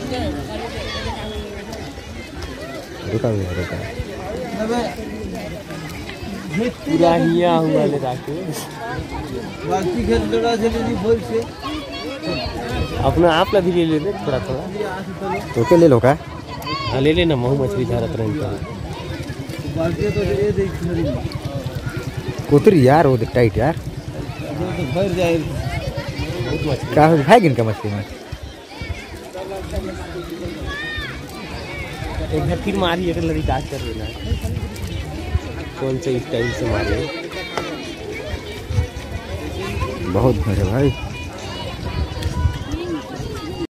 रुका रुका पूरा हिया हुआ ले राके बाकी खेल लड़ा चले बोल से अपना आप ला भी ले ले थोड़ा थोड़ा तो के ले लो का हाँ ले लेना महू मछली धरत रही बाकी तो ये देख खरी कुतरी यार वो टाइट यार तो भर जाए बहुत मछली क्या है किनका मछली में एक बार फिर मारी एक लड़ी काट कर लेना कौन से स्टाइल से मारे बहुत भरे भाई।